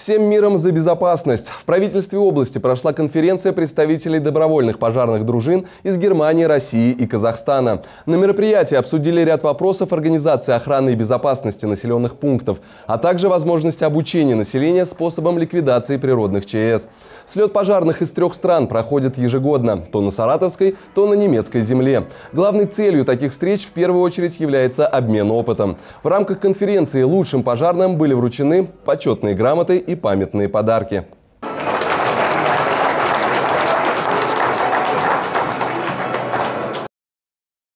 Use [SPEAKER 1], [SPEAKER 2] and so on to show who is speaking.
[SPEAKER 1] Всем миром за безопасность. В правительстве области прошла конференция представителей добровольных пожарных дружин из Германии, России и Казахстана. На мероприятии обсудили ряд вопросов организации охраны и безопасности населенных пунктов, а также возможности обучения населения способам ликвидации природных ЧС. Слет пожарных из 3 стран проходит ежегодно, то на саратовской, то на немецкой земле. Главной целью таких встреч в первую очередь является обмен опытом. В рамках конференции лучшим пожарным были вручены почетные грамоты и памятные подарки.